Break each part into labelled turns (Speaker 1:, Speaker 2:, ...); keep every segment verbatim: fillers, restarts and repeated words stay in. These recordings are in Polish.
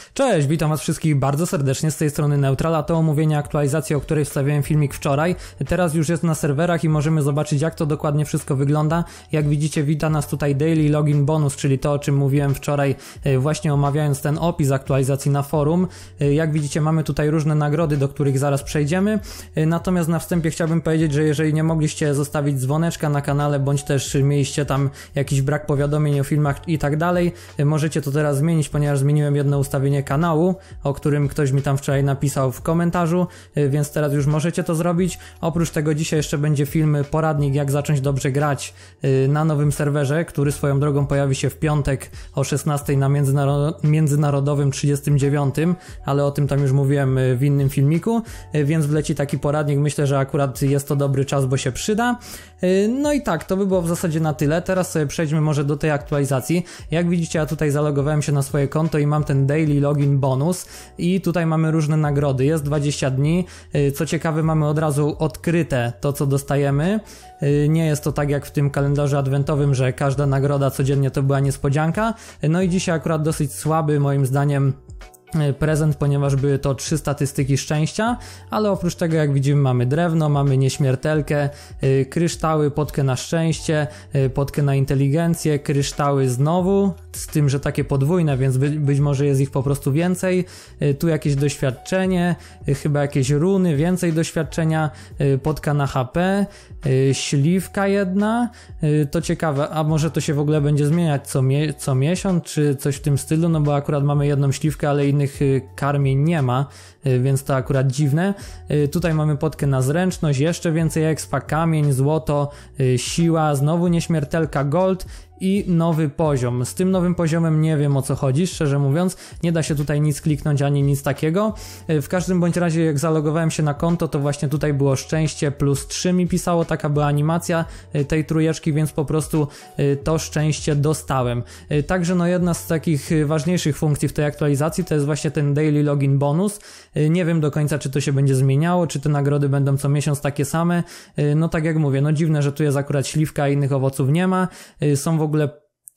Speaker 1: Cześć, witam was wszystkich bardzo serdecznie, z tej strony Neutral, a to omówienie aktualizacji, o której wstawiałem filmik wczoraj. Teraz już jest na serwerach i możemy zobaczyć, jak to dokładnie wszystko wygląda. Jak widzicie, wita nas tutaj Daily Login Bonus, czyli to, o czym mówiłem wczoraj, właśnie omawiając ten opis aktualizacji na forum. Jak widzicie, mamy tutaj różne nagrody, do których zaraz przejdziemy. Natomiast na wstępie chciałbym powiedzieć, że jeżeli nie mogliście zostawić dzwoneczka na kanale, bądź też mieliście tam jakiś brak powiadomień o filmach i tak dalej, możecie to teraz zmienić, ponieważ zmieniłem jedno ustawienie kanału, o którym ktoś mi tam wczoraj napisał w komentarzu, więc teraz już możecie to zrobić. Oprócz tego dzisiaj jeszcze będzie film poradnik, jak zacząć dobrze grać na nowym serwerze, który swoją drogą pojawi się w piątek o szesnastej na międzynaro- międzynarodowym trzydziestym dziewiątym, ale o tym tam już mówiłem w innym filmiku, więc wleci taki poradnik. Myślę, że akurat jest to dobry czas, bo się przyda. No i tak, to by było w zasadzie na tyle. Teraz sobie przejdźmy może do tej aktualizacji. Jak widzicie, ja tutaj zalogowałem się na swoje konto i mam ten Daily Login Bonus i tutaj mamy różne nagrody. Jest dwadzieścia dni. Co ciekawe, mamy od razu odkryte to, co dostajemy. Nie jest to tak jak w tym kalendarzu adwentowym, że każda nagroda codziennie to była niespodzianka. No i dzisiaj akurat dosyć słaby, moim zdaniem, prezent, ponieważ były to trzy statystyki szczęścia, ale oprócz tego, jak widzimy, mamy drewno, mamy nieśmiertelkę, yy, kryształy, potkę na szczęście, yy, potkę na inteligencję, kryształy znowu, z tym, że takie podwójne, więc by, być może jest ich po prostu więcej, yy, tu jakieś doświadczenie, yy, chyba jakieś runy, więcej doświadczenia, yy, potka na H P, yy, śliwka jedna, yy, to ciekawe, a może to się w ogóle będzie zmieniać co, mie- co miesiąc, czy coś w tym stylu, no bo akurat mamy jedną śliwkę, ale innych karmień nie ma, więc to akurat dziwne. Tutaj mamy potkę na zręczność, jeszcze więcej expa, kamień, złoto, siła, znowu nieśmiertelka, gold i nowy poziom. Z tym nowym poziomem nie wiem, o co chodzi, szczerze mówiąc. Nie da się tutaj nic kliknąć ani nic takiego. W każdym bądź razie, jak zalogowałem się na konto, to właśnie tutaj było szczęście plus trzy mi pisało, taka była animacja tej trójeczki, więc po prostu to szczęście dostałem. Także no jedna z takich ważniejszych funkcji w tej aktualizacji to jest właśnie ten Daily Login Bonus. Nie wiem do końca, czy to się będzie zmieniało, czy te nagrody będą co miesiąc takie same. No tak jak mówię, no dziwne, że tu jest akurat śliwka, a innych owoców nie ma. Są w ogóle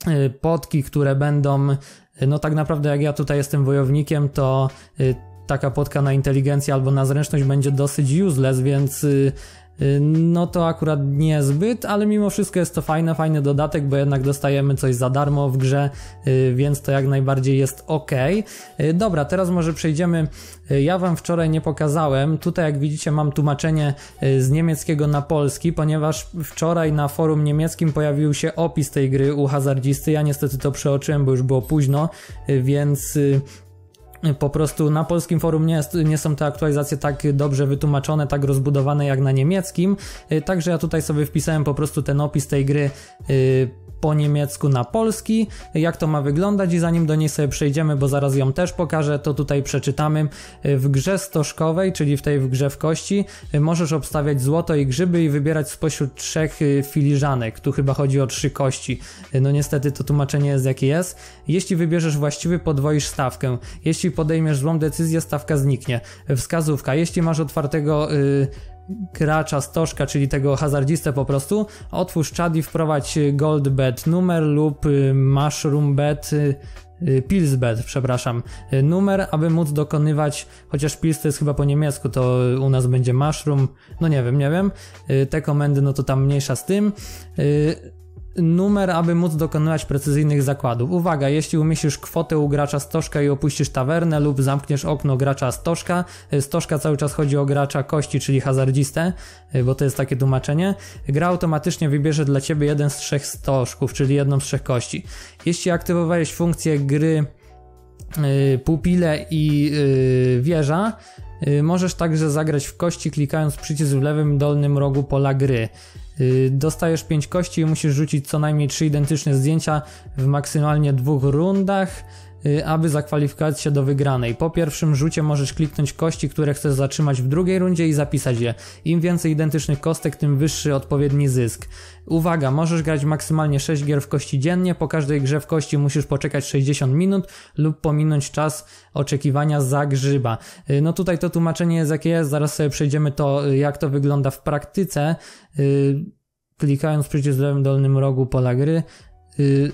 Speaker 1: potki, które będą, no tak naprawdę jak ja tutaj jestem wojownikiem, to taka potka na inteligencję albo na zręczność będzie dosyć useless, więc no to akurat niezbyt, ale mimo wszystko jest to fajny, fajny dodatek, bo jednak dostajemy coś za darmo w grze, więc to jak najbardziej jest ok. Dobra, teraz może przejdziemy, ja wam wczoraj nie pokazałem, tutaj jak widzicie mam tłumaczenie z niemieckiego na polski, ponieważ wczoraj na forum niemieckim pojawił się opis tej gry u hazardzisty, ja niestety to przeoczyłem, bo już było późno, więc po prostu na polskim forum nie, jest, nie są te aktualizacje tak dobrze wytłumaczone, tak rozbudowane jak na niemieckim, także ja tutaj sobie wpisałem po prostu ten opis tej gry yy, po niemiecku na polski, jak to ma wyglądać i zanim do niej sobie przejdziemy, bo zaraz ją też pokażę, to tutaj przeczytamy. W grze stożkowej, czyli w tej w grze w kości, możesz obstawiać złoto i grzyby i wybierać spośród trzech filiżanek. Tu chyba chodzi o trzy kości. No niestety to tłumaczenie jest jakie jest. Jeśli wybierzesz właściwy, podwoisz stawkę. Jeśli podejmiesz złą decyzję, stawka zniknie. Wskazówka. Jeśli masz otwartego yy, gracza stożka, czyli tego hazardzistę po prostu, otwórz czat i wprowadź gold bet numer lub mushroom bet, pills bet, przepraszam, numer, aby móc dokonywać, chociaż pills to jest chyba po niemiecku, to u nas będzie mushroom, no nie wiem, nie wiem, te komendy, no to tam mniejsza z tym, numer, aby móc dokonywać precyzyjnych zakładów. Uwaga, jeśli umieścisz kwotę u gracza stożka i opuścisz tawernę lub zamkniesz okno gracza stożka, stożka cały czas chodzi o gracza kości, czyli hazardzistę, bo to jest takie tłumaczenie, gra automatycznie wybierze dla ciebie jeden z trzech stożków, czyli jedną z trzech kości. Jeśli aktywowałeś funkcję gry yy, pupile i yy, wieża, yy, możesz także zagrać w kości, klikając przycisk w lewym dolnym rogu pola gry. Dostajesz pięć kości i musisz rzucić co najmniej trzy identyczne zdjęcia w maksymalnie dwóch rundach, aby zakwalifikować się do wygranej. Po pierwszym rzucie możesz kliknąć kości, które chcesz zatrzymać w drugiej rundzie i zapisać je. Im więcej identycznych kostek, tym wyższy odpowiedni zysk. Uwaga, możesz grać maksymalnie sześć gier w kości dziennie, po każdej grze w kości musisz poczekać sześćdziesiąt minut lub pominąć czas oczekiwania za grzyba. No tutaj to tłumaczenie jest jakie jest, zaraz sobie przejdziemy to, jak to wygląda w praktyce. Klikając przycisk w lewym dolnym rogu pola gry,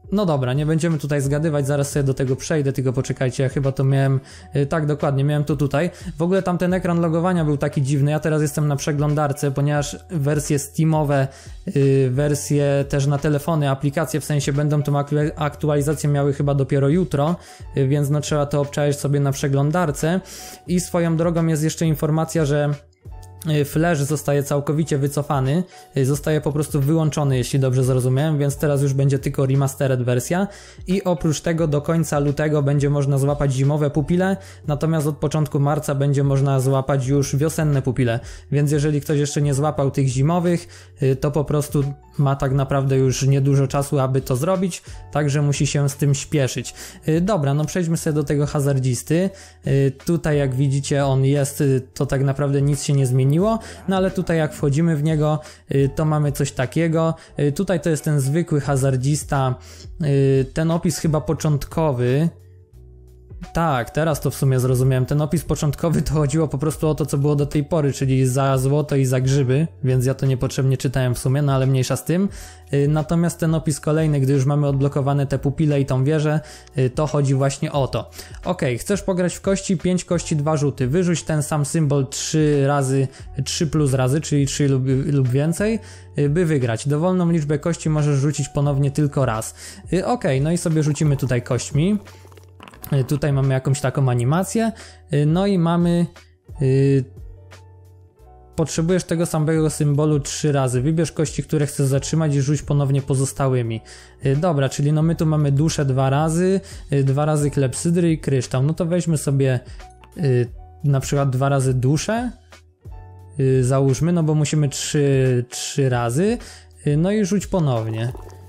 Speaker 1: No dobra, nie będziemy tutaj zgadywać, zaraz sobie do tego przejdę, tylko poczekajcie, ja chyba to miałem, yy, tak dokładnie, miałem to tutaj. W ogóle tam ten ekran logowania był taki dziwny, ja teraz jestem na przeglądarce, ponieważ wersje Steamowe, yy, wersje też na telefony, aplikacje w sensie będą tą aktualizację miały chyba dopiero jutro, yy, więc no trzeba to obczaić sobie na przeglądarce. I swoją drogą jest jeszcze informacja, że Flash zostaje całkowicie wycofany, zostaje po prostu wyłączony, jeśli dobrze zrozumiałem, więc teraz już będzie tylko remastered wersja i oprócz tego do końca lutego będzie można złapać zimowe pupile, natomiast od początku marca będzie można złapać już wiosenne pupile, więc jeżeli ktoś jeszcze nie złapał tych zimowych, to po prostu ma tak naprawdę już niedużo czasu, aby to zrobić, także musi się z tym śpieszyć. Dobra, no przejdźmy sobie do tego hazardzisty. Tutaj jak widzicie on jest, to tak naprawdę nic się nie zmieniło, no ale tutaj jak wchodzimy w niego, to mamy coś takiego. Tutaj to jest ten zwykły hazardzista, ten opis chyba początkowy. Tak, teraz to w sumie zrozumiałem. Ten opis początkowy to chodziło po prostu o to, co było do tej pory, czyli za złoto i za grzyby, więc ja to niepotrzebnie czytałem w sumie, no ale mniejsza z tym. Natomiast ten opis kolejny, gdy już mamy odblokowane te pupile i tą wieżę, to chodzi właśnie o to. Ok, chcesz pograć w kości, pięć kości, dwa rzuty. Wyrzuć ten sam symbol trzy razy, trzy plus razy, czyli trzy lub, lub więcej, by wygrać. Dowolną liczbę kości możesz rzucić ponownie tylko raz. Ok, no i sobie rzucimy tutaj kośćmi. Tutaj mamy jakąś taką animację, no i mamy, yy, potrzebujesz tego samego symbolu trzy razy, wybierz kości, które chcesz zatrzymać i rzuć ponownie pozostałymi. Yy, dobra, czyli no my tu mamy duszę dwa razy, yy, dwa razy klepsydry i kryształ, no to weźmy sobie yy, na przykład dwa razy duszę, yy, załóżmy, no bo musimy trzy, trzy razy, yy, no i rzuć ponownie.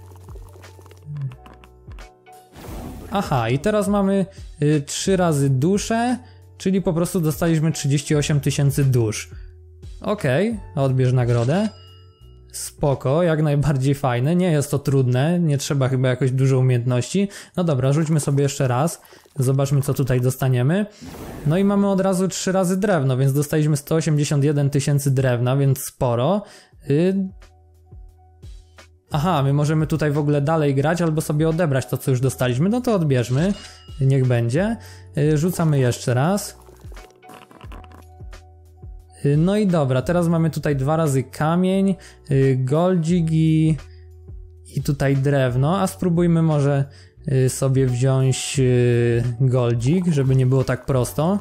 Speaker 1: Aha, i teraz mamy y, trzy razy duszę, czyli po prostu dostaliśmy trzydzieści osiem tysięcy dusz. Okej, okay, odbierz nagrodę. Spoko, jak najbardziej fajne, nie jest to trudne, nie trzeba chyba jakoś dużo umiejętności. No dobra, rzućmy sobie jeszcze raz, zobaczmy co tutaj dostaniemy. No i mamy od razu trzy razy drewno, więc dostaliśmy sto osiemdziesiąt jeden tysięcy drewna, więc sporo. Y Aha, my możemy tutaj w ogóle dalej grać albo sobie odebrać to, co już dostaliśmy. No to odbierzmy, niech będzie. Rzucamy jeszcze raz. No i dobra, teraz mamy tutaj dwa razy kamień, goldzik i, i tutaj drewno, a spróbujmy może sobie wziąć goldzik, żeby nie było tak prosto.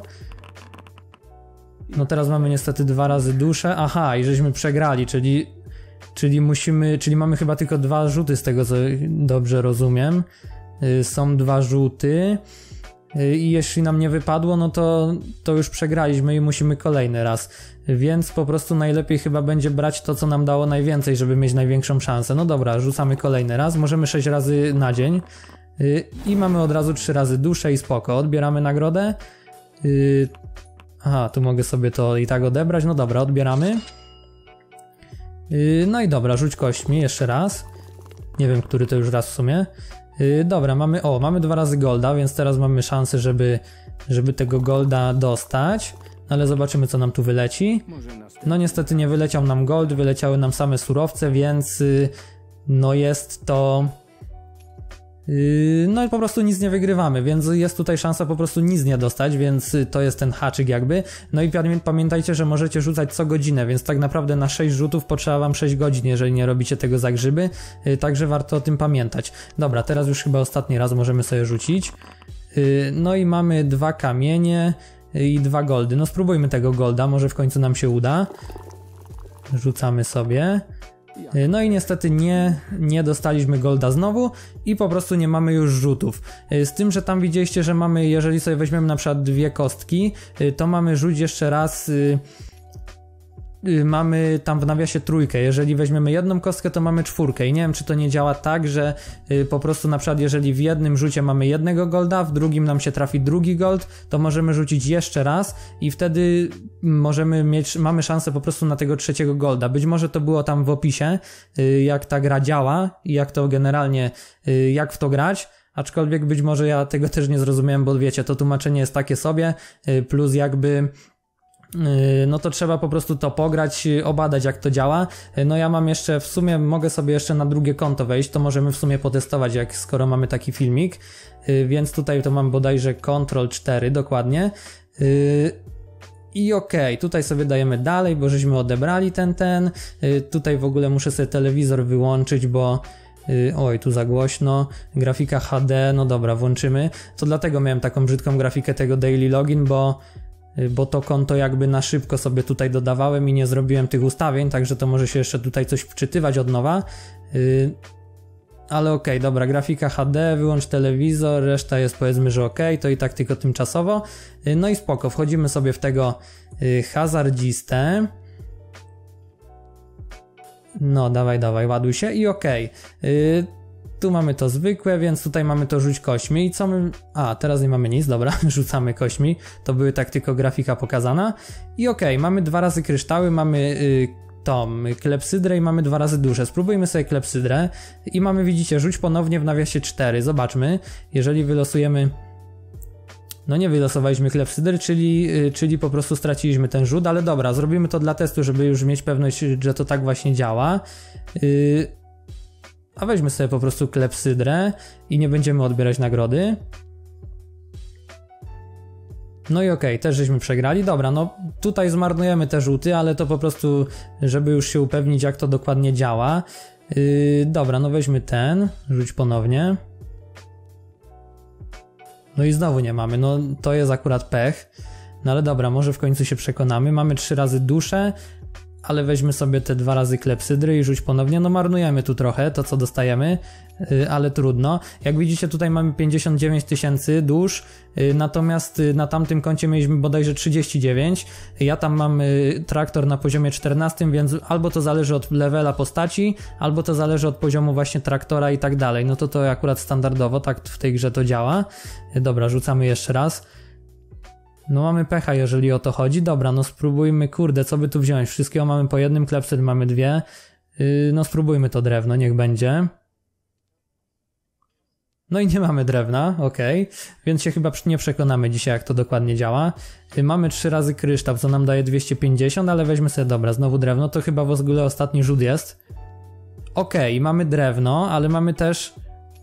Speaker 1: No teraz mamy niestety dwa razy duszę. Aha, i żeśmy przegrali, czyli... Czyli musimy, czyli mamy chyba tylko dwa rzuty z tego, co dobrze rozumiem. Yy, są dwa rzuty yy, i jeśli nam nie wypadło, no to, to już przegraliśmy i musimy kolejny raz. Więc po prostu najlepiej chyba będzie brać to, co nam dało najwięcej, żeby mieć największą szansę. No dobra, rzucamy kolejny raz. Możemy sześć razy na dzień. Yy, I mamy od razu trzy razy duszę i spoko. Odbieramy nagrodę. Yy, aha, tu mogę sobie to i tak odebrać. No dobra, odbieramy. No i dobra, rzuć kośćmi jeszcze raz. Nie wiem, który to już raz w sumie. Dobra, mamy, o, mamy dwa razy golda, więc teraz mamy szansę, żeby, żeby tego golda dostać. Ale zobaczymy, co nam tu wyleci. No niestety nie wyleciał nam gold, wyleciały nam same surowce, więc no jest to... No i po prostu nic nie wygrywamy, więc jest tutaj szansa po prostu nic nie dostać, więc to jest ten haczyk jakby. No i pamiętajcie, że możecie rzucać co godzinę, więc tak naprawdę na sześć rzutów potrzeba wam sześć godzin, jeżeli nie robicie tego za grzyby, także warto o tym pamiętać. Dobra, teraz już chyba ostatni raz możemy sobie rzucić. No i mamy dwa kamienie i dwa goldy. No spróbujmy tego golda, może w końcu nam się uda. Rzucamy sobie. No i niestety nie, nie dostaliśmy golda znowu i po prostu nie mamy już rzutów. Z tym, że tam widzieliście, że mamy, jeżeli sobie weźmiemy na przykład dwie kostki, to mamy rzuć jeszcze raz, mamy tam w nawiasie trójkę. Jeżeli weźmiemy jedną kostkę, to mamy czwórkę i nie wiem, czy to nie działa tak, że po prostu na przykład jeżeli w jednym rzucie mamy jednego golda, w drugim nam się trafi drugi gold, to możemy rzucić jeszcze raz i wtedy możemy mieć, mamy szansę po prostu na tego trzeciego golda. Być może to było tam w opisie, jak ta gra działa i jak to generalnie, jak w to grać. Aczkolwiek być może ja tego też nie zrozumiałem, bo wiecie, to tłumaczenie jest takie sobie, plus jakby no to trzeba po prostu to pograć, obadać jak to działa. No ja mam jeszcze, w sumie mogę sobie jeszcze na drugie konto wejść, to możemy w sumie potestować, jak skoro mamy taki filmik, więc tutaj to mam bodajże kontrol cztery dokładnie. I okej, okay, tutaj sobie dajemy dalej, bo żeśmy odebrali ten, ten, tutaj w ogóle muszę sobie telewizor wyłączyć, bo oj, tu za głośno, grafika H D, no dobra, włączymy. To dlatego miałem taką brzydką grafikę tego Daily Login, bo bo to konto jakby na szybko sobie tutaj dodawałem i nie zrobiłem tych ustawień, także to może się jeszcze tutaj coś wczytywać od nowa. Yy, ale okej, okay, dobra, grafika H D, wyłącz telewizor, reszta jest powiedzmy, że okej, okay, to i tak tylko tymczasowo. Yy, no i spoko, wchodzimy sobie w tego yy, hazardzistę. No, dawaj, dawaj, ładuj się i okej. Okay. Yy, Tu mamy to zwykłe, więc tutaj mamy to rzuć kośćmi i co my... A, teraz nie mamy nic, dobra, rzucamy kośćmi, to były tak tylko grafika pokazana i okej, okay, mamy dwa razy kryształy, mamy y, tą klepsydrę i mamy dwa razy duszę. Spróbujmy sobie klepsydrę i mamy, widzicie, rzuć ponownie w nawiasie cztery, zobaczmy, jeżeli wylosujemy... No nie wylosowaliśmy klepsydry, czyli, y, czyli po prostu straciliśmy ten rzut, ale dobra, zrobimy to dla testu, żeby już mieć pewność, że to tak właśnie działa. Y, A weźmy sobie po prostu klepsydrę i nie będziemy odbierać nagrody. No i okej, okay, też żeśmy przegrali. Dobra, no tutaj zmarnujemy te rzuty, ale to po prostu, żeby już się upewnić, jak to dokładnie działa. Yy, dobra, no weźmy ten, rzuć ponownie. No i znowu nie mamy, no to jest akurat pech. No ale dobra, może w końcu się przekonamy. Mamy trzy razy duszę, ale weźmy sobie te dwa razy klepsydry i rzuć ponownie. No marnujemy tu trochę to, co dostajemy, yy, ale trudno. Jak widzicie, tutaj mamy pięćdziesiąt dziewięć tysięcy dusz, yy, natomiast yy, na tamtym koncie mieliśmy bodajże trzydzieści dziewięć. Ja tam mam yy, traktor na poziomie czternastym, więc albo to zależy od levela postaci, albo to zależy od poziomu właśnie traktora i tak dalej. No to to akurat standardowo, tak w tej grze to działa. Yy, dobra, rzucamy jeszcze raz. No mamy pecha, jeżeli o to chodzi. Dobra, no spróbujmy, kurde, co by tu wziąć? Wszystkiego mamy po jednym, klepsyd mamy dwie. Yy, no spróbujmy to drewno, niech będzie. No i nie mamy drewna, okej. Okay. Więc się chyba nie przekonamy dzisiaj, jak to dokładnie działa. Yy, mamy trzy razy kryształ, co nam daje dwieście pięćdziesiąt, ale weźmy sobie, dobra, znowu drewno. To chyba w ogóle ostatni rzut jest. Okej, okay, mamy drewno, ale mamy też...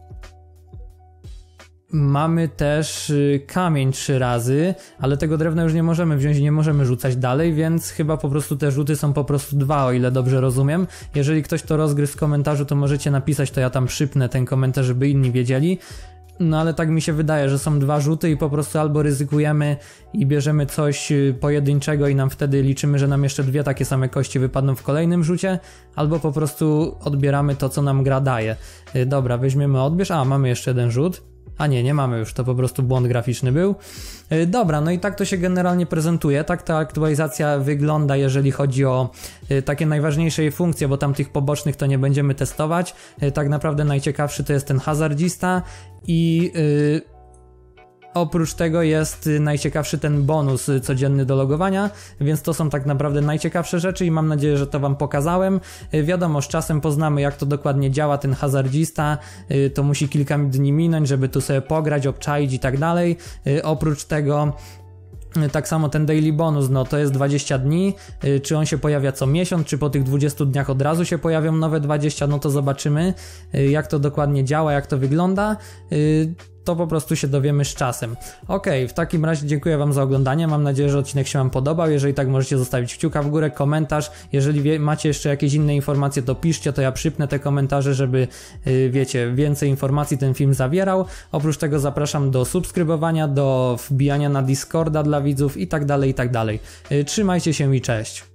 Speaker 1: Mamy też kamień trzy razy, ale tego drewna już nie możemy wziąć i nie możemy rzucać dalej, więc chyba po prostu te rzuty są po prostu dwa, o ile dobrze rozumiem. Jeżeli ktoś to rozgryzł w komentarzu, to możecie napisać, to ja tam przypnę ten komentarz, żeby inni wiedzieli. No ale tak mi się wydaje, że są dwa rzuty i po prostu albo ryzykujemy i bierzemy coś pojedynczego i nam wtedy liczymy, że nam jeszcze dwie takie same kości wypadną w kolejnym rzucie, albo po prostu odbieramy to, co nam gra daje. Dobra, weźmiemy odbierz, a mamy jeszcze jeden rzut. A nie, nie mamy już, to po prostu błąd graficzny był. Yy, dobra, no i tak to się generalnie prezentuje, tak ta aktualizacja wygląda, jeżeli chodzi o yy, takie najważniejsze jej funkcje, bo tam tych pobocznych to nie będziemy testować. Yy, tak naprawdę najciekawszy to jest ten hazardzista i... Yy, Oprócz tego jest najciekawszy ten bonus codzienny do logowania, więc to są tak naprawdę najciekawsze rzeczy i mam nadzieję, że to wam pokazałem. Wiadomo, z czasem poznamy, jak to dokładnie działa ten hazardzista, to musi kilka dni minąć, żeby tu sobie pograć, obczaić i tak dalej. Oprócz tego tak samo ten daily bonus, no to jest dwadzieścia dni, czy on się pojawia co miesiąc, czy po tych dwudziestu dniach od razu się pojawią nowe dwadzieścia, no to zobaczymy, jak to dokładnie działa, jak to wygląda. To po prostu się dowiemy z czasem. Ok, w takim razie dziękuję wam za oglądanie, mam nadzieję, że odcinek się wam podobał, jeżeli tak możecie zostawić kciuka w górę, komentarz, jeżeli wie, macie jeszcze jakieś inne informacje, to piszcie, to ja przypnę te komentarze, żeby yy, wiecie, więcej informacji ten film zawierał. Oprócz tego zapraszam do subskrybowania, do wbijania na Discorda dla widzów i tak dalej, i tak dalej. Yy, trzymajcie się i cześć.